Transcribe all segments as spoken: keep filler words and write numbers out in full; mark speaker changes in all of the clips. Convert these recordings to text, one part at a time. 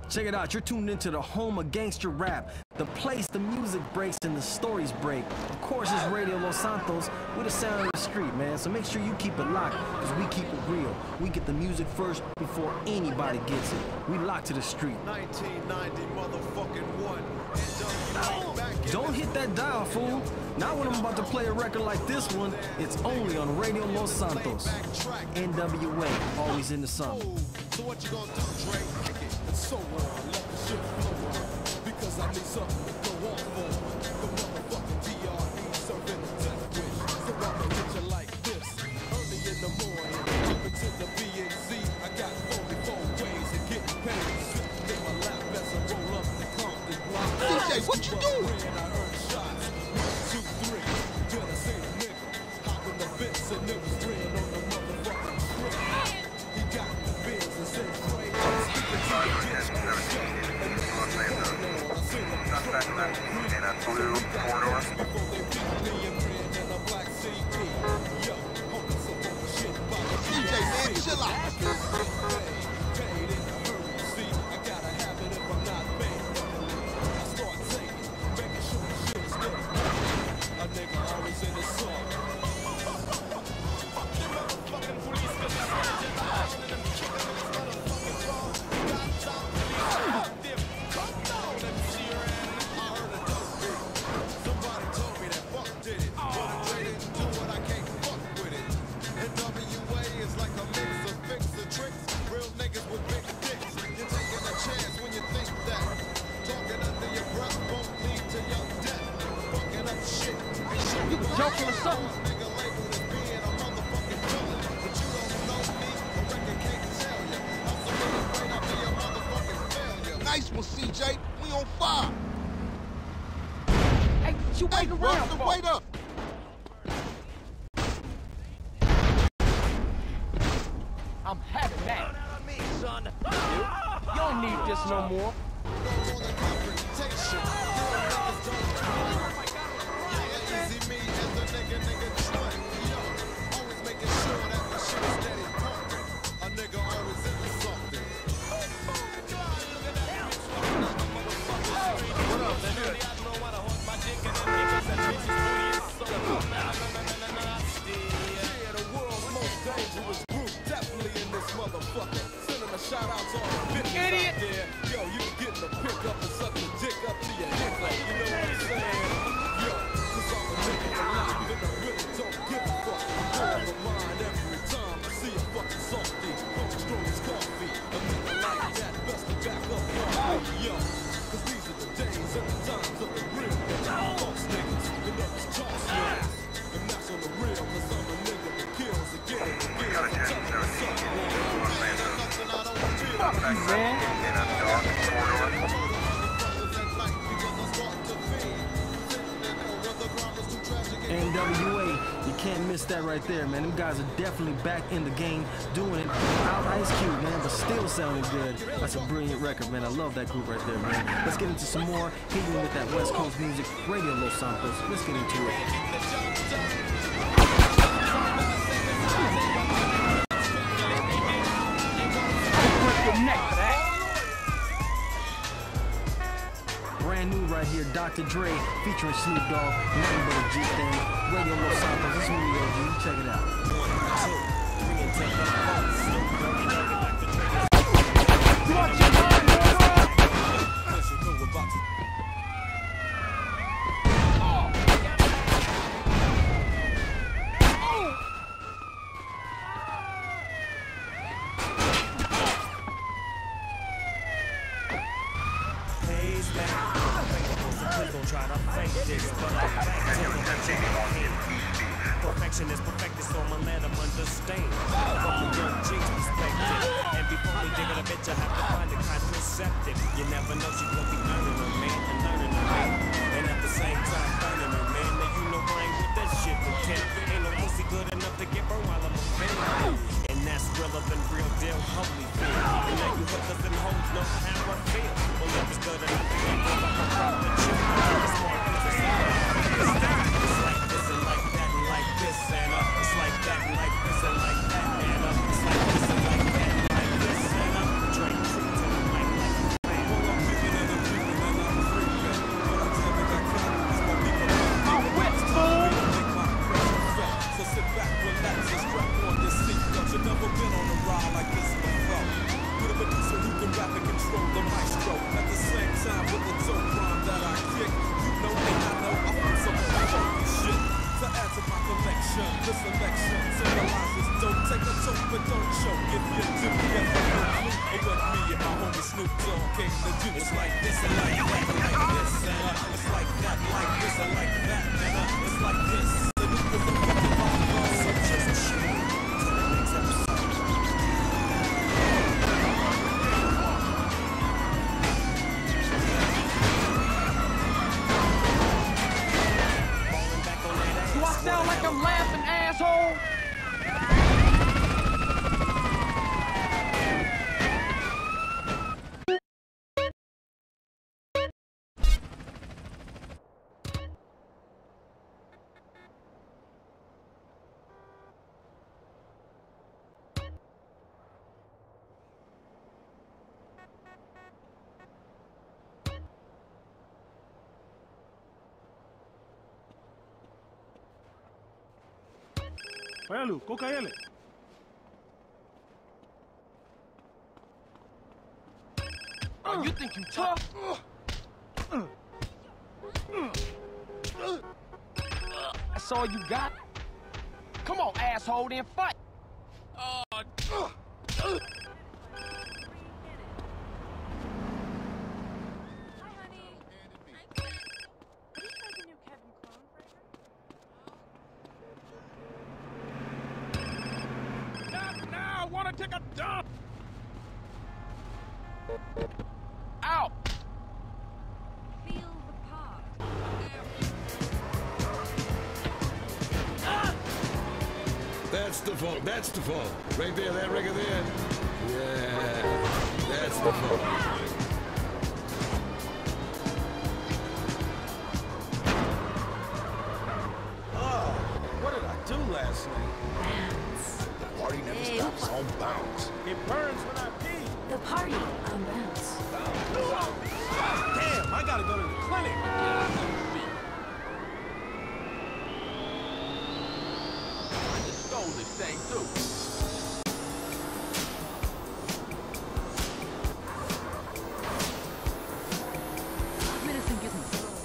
Speaker 1: Check it out, you're tuned into the home of gangster rap, the place the music breaks and the stories break. Of course, it's Radio Los Santos with the sound of the street, man. So make sure you keep it locked, because we keep it real. We get the music first before anybody gets it. We lock to the street.
Speaker 2: nineteen ninety motherfucking one.
Speaker 1: Don't hit that dial, fool. Now when I'm about to play a record like this one, it's only on Radio Los Santos. N W A, always into something.
Speaker 2: So what you gonna do, Drake? Kick it and so on. Let the shit flow on. Because I need something to go on for. The motherfucking D R E serving the death wish. So I'ma hit you like this. Early in the morning, up into the B N Z. I got forty-four ways of getting paid. Sitting in my lap as I roll up the Compton block.
Speaker 3: D J, what you doing?
Speaker 2: I earn shots. One, two, three. Then I see a nigga. Hop in the fence and niggas ran on the motherfucking strip. He got the biz and said, Trey, I'm speaking to the bitch on the show. And now I'm going on. I seen the truck on creep. So we got gas before they beat me and ran in a black C D. Yo, holding some more shit by the
Speaker 3: D J, man, chill out.
Speaker 2: Paid in a hurry. See, I gotta have it if I'm not paid. I start taking, making sure the shit is good. A nigga always in the song. Fuck the motherfucking police, cause I got you down and I'm kicking in this motherfucking wrong. Got top police, fuck them. Come down, let me see your hand. I heard a dope beat. Somebody told me that fuck did it. But if they didn't do it, I can't fuck with it. N W A is like a mix of fix and tricks. Real niggas with big dicks. You're taking a chance when you think that. Talking under your breath won't lead to your death. Fucking up shit. And shit you
Speaker 1: joking or something?
Speaker 2: nigga labeled as being a motherfucking villain. But you don't know me, a record can't tell ya. I'm so really afraid I'll be a motherfucking failure.
Speaker 3: Nice one, C J. We on fire.
Speaker 4: Hey, you
Speaker 3: Hey,
Speaker 4: wait around,
Speaker 3: Buster,
Speaker 4: folks.
Speaker 3: wait up.
Speaker 4: I'm having that. You don't need this no more.
Speaker 2: Go on the confrontation. Real niggas don't cry. Yeah, easy me and the nigga nigga try. Yo, always making sure that my shit is steady pumping. A nigga always into something. What up, nigga? Yeah, the world's most dangerous group, definitely in this motherfucker. Sending a shout out to all the bitches
Speaker 4: Idiot.
Speaker 2: out there. Yo, you can get in the pick up and suck the dick up to your dick, like, you know what I'm saying? Yo, cause I'm a nigga alive and I really don't give a fuck. I'm on the mind every time I see a fucking softy. Cold strong as coffee. A nigga like that, best to back up on me, yo. Cause these are the days and the times of the real false niggas. And others toss niggas. And that's on the real, cause I'm a nigga that kills again and again. I'm telling you something. Ain't nothing I don't feel.
Speaker 4: Fuck you, man.
Speaker 1: N W A, you can't miss that right there, man. Them guys are definitely back in the game, doing it without Ice Cube, man, but still sounding good. That's a brilliant record, man. I love that group right there, man. Let's get into some more, hitting with that West Coast music, Radio Los Santos. Let's get into it.
Speaker 4: Break your neck for that.
Speaker 1: Brand new right here, Doctor Dre featuring Snoop Dogg, nothing but a G thing. Radio Los Santos, this is who we O G. Check it out.
Speaker 4: Watch your mind, nigga.
Speaker 5: Perfection is perfected, so I'ma let them understand. From the young G's perspective. And before we dig it a bitch, I have to find a contraceptive. You never know, she could be earning her, man, and learning her, man. And at the same time, burning her, man. Now you know I ain't with that shit, Lieutenant. Ain't no pussy good enough to get burned while I'm a fan. And that's realer than real deal, holy feel. And now you hookers and hoes know how I feel. Well, if it's good enough to get burned, I'm a proper chill. It's more business. It's like this and like that and like this and uh, it's like that and like this and like that and uh, it's like this and like that and like this and uh, Drake treat to the mic like a fan.
Speaker 4: sound like I'm laughing, asshole?
Speaker 6: Hello, Cocaele.
Speaker 4: Oh, you think you tough? That's all you got? Come on, asshole, then fight! Uh, uh, uh.
Speaker 6: Take a dump!
Speaker 4: Out!
Speaker 7: Feel the part.
Speaker 8: That's the phone. That's the phone. Right there, that record there. Yeah, that's the phone.
Speaker 3: Oh, what did I do last night? Party never
Speaker 7: Hey,
Speaker 3: stops on bounce.
Speaker 6: It burns when I pee.
Speaker 7: The party on bounce.
Speaker 6: Damn, I gotta go to the clinic.
Speaker 4: I just stole this thing, too.
Speaker 7: Medicine gives me.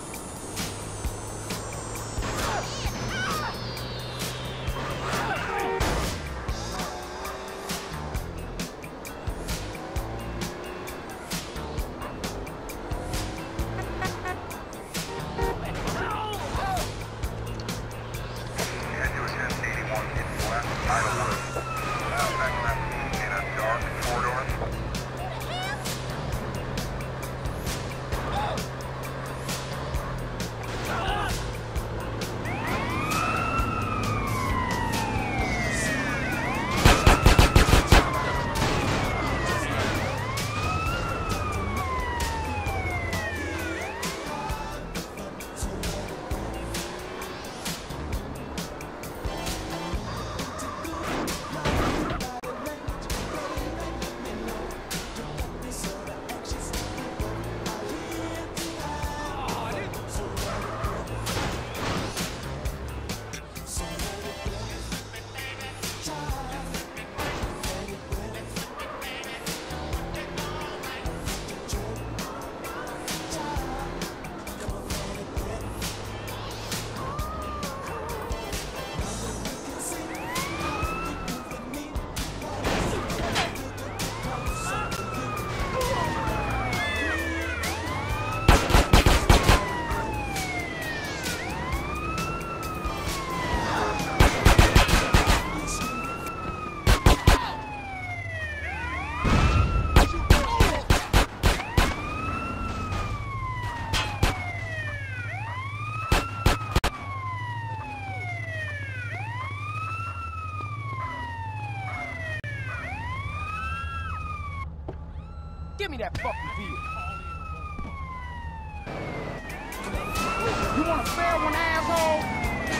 Speaker 4: Give me that fucking beer. You want a fair one, asshole?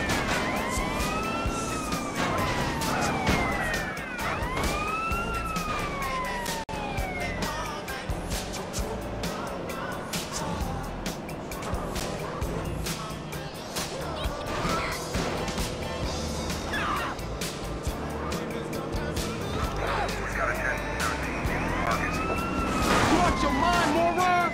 Speaker 4: Your mind, moron!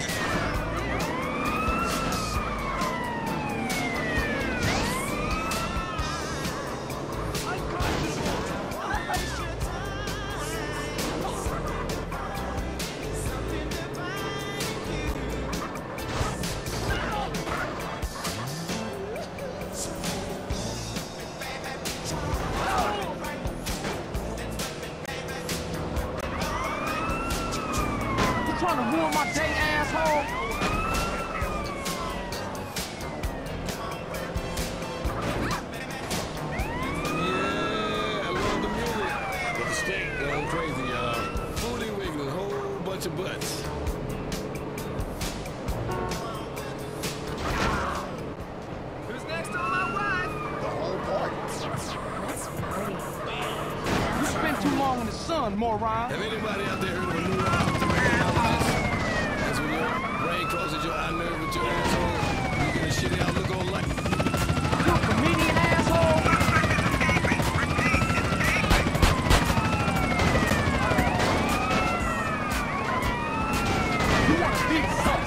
Speaker 4: You trying to ruin my day, asshole? belong in the sun, moron.
Speaker 8: Have anybody out there heard of a new ophthalmologist? That's when your brain crosses your eye nerve with your asshole. You get a shitty outlook on life.
Speaker 4: You a comedian, asshole? You wanna beat us?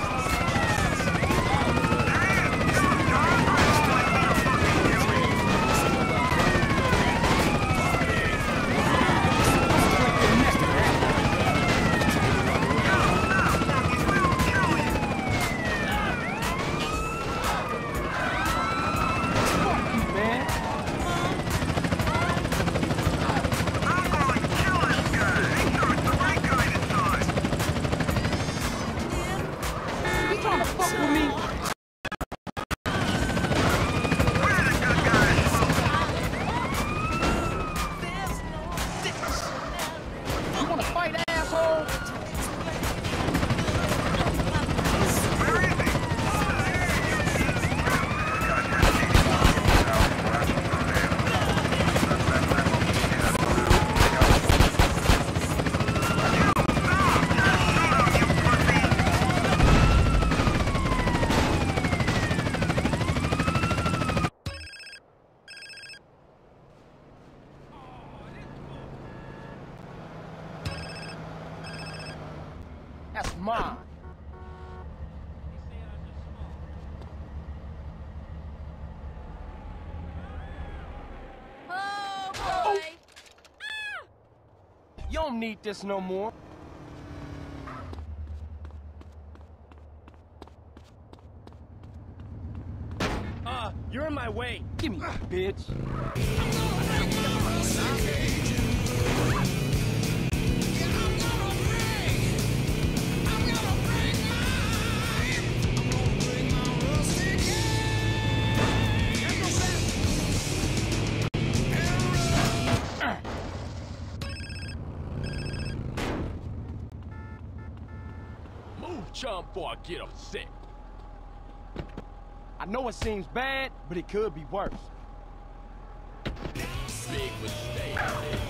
Speaker 4: That's mine.
Speaker 7: Oh, boy.
Speaker 4: Oh. You don't need this no more.
Speaker 5: Uh, you're in my way.
Speaker 4: Give me, bitch. Chum before I get upset. I know it seems bad, but it could be worse.
Speaker 5: Big mistake.